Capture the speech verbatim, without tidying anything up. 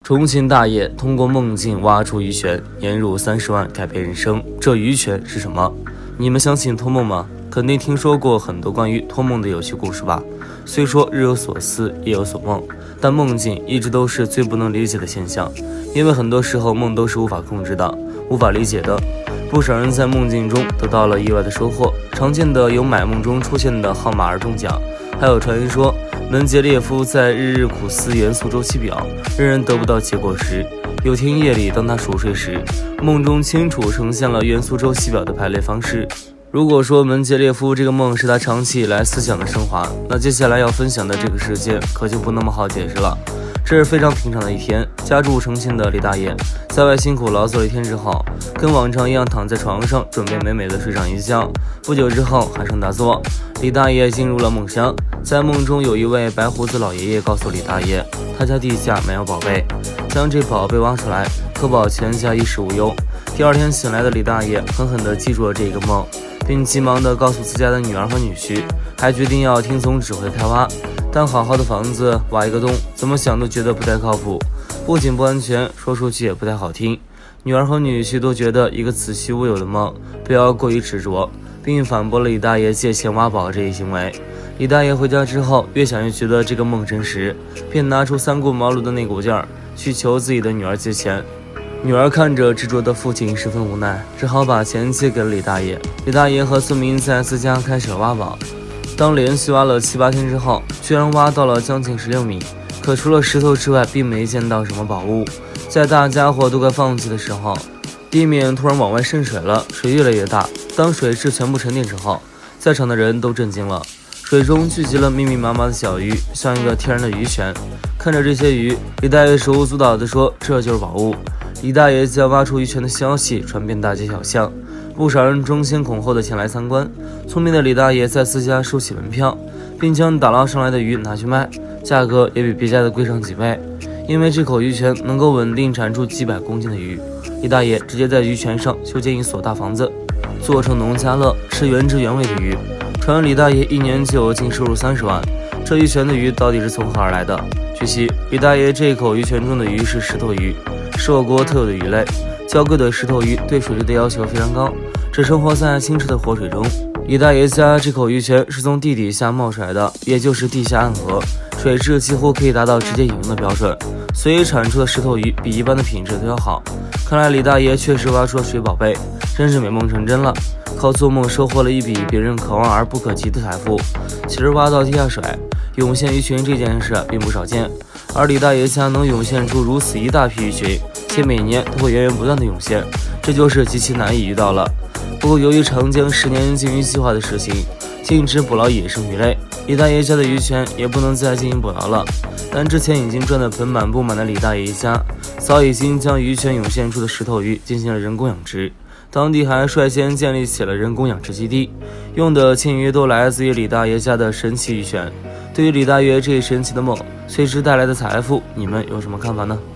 重庆大爷通过梦境挖出鱼泉，年入三十万，改变人生。这鱼泉是什么？你们相信托梦吗？肯定听说过很多关于托梦的有趣故事吧？虽说日有所思，夜有所梦，但梦境一直都是最不能理解的现象，因为很多时候梦都是无法控制的，无法理解的。不少人在梦境中得到了意外的收获，常见的有买梦中出现的号码而中奖，还有传言说门捷列夫在日日苦思元素周期表，仍然得不到结果时，有天夜里当他熟睡时，梦中清楚呈现了元素周期表的排列方式。如果说门捷列夫这个梦是他长期以来思想的升华，那接下来要分享的这个事件可就不那么好解释了。这是非常平常的一天，家住重庆的李大爷在外辛苦劳作了一天之后，跟往常一样躺在床上，准备美美的睡上一觉。不久之后喊声大作，李大爷进入了梦乡。在梦中有一位白胡子老爷爷告诉李大爷，他家地下埋有宝贝，将这宝贝挖出来，可保全家衣食无忧。第二天醒来的李大爷狠狠地记住了这个梦，并急忙地告诉自家的女儿和女婿，还决定要听从指挥开挖。但好好的房子挖一个洞，怎么想都觉得不太靠谱，不仅不安全，说出去也不太好听。女儿和女婿都觉得一个子虚乌有的梦，不要过于执着，并反驳了李大爷借钱挖宝这一行为。李大爷回家之后，越想越觉得这个梦真实，便拿出三顾茅庐的那股劲儿去求自己的女儿借钱。女儿看着执着的父亲十分无奈，只好把钱借给了李大爷。李大爷和村民在自家开始了挖宝，当连续挖了七八天之后，居然挖到了将近十六米，可除了石头之外，并没见到什么宝物。在大家伙都快放弃的时候，地面突然往外渗水了，水越来越大。当水质全部沉淀之后，在场的人都震惊了，水中聚集了密密麻麻的小鱼，像一个天然的鱼泉。看着这些鱼，李大爷手舞足蹈地说：“这就是宝物。”李大爷将挖出鱼泉的消息传遍大街小巷，不少人争先恐后的前来参观。聪明的李大爷在自家收起门票，并将打捞上来的鱼拿去卖，价格也比别家的贵上几倍。因为这口鱼泉能够稳定产出几百公斤的鱼，李大爷直接在鱼泉上修建一所大房子，做成农家乐，吃原汁原味的鱼。传闻李大爷一年就有净收入三十万，这鱼泉的鱼到底是从何而来的？据悉，李大爷这口鱼泉中的鱼是石头鱼，是我国特有的鱼类。娇贵的石头鱼对水质的要求非常高，只生活在清澈的活水中。李大爷家这口鱼泉是从地底下冒出来的，也就是地下暗河，水质几乎可以达到直接饮用的标准，所以产出的石头鱼比一般的品质都要好。看来李大爷确实挖出了水宝贝，真是美梦成真了，靠做梦收获了一笔别人可望而不可及的财富。其实挖到地下水涌现鱼群这件事并不少见，而李大爷家能涌现出如此一大批鱼群，且每年都会源源不断的涌现，这就是极其难以遇到了。不过由于长江十年禁渔计划的实行，禁止捕捞野生鱼类，李大爷家的鱼泉也不能再进行捕捞了。但之前已经赚得盆满钵满的李大爷一家，早已经将鱼泉涌现出的石头鱼进行了人工养殖，当地还率先建立起了人工养殖基地，用的鲜鱼都来自于李大爷家的神奇鱼泉。对于李大爷这一神奇的梦随之带来的财富，你们有什么看法呢？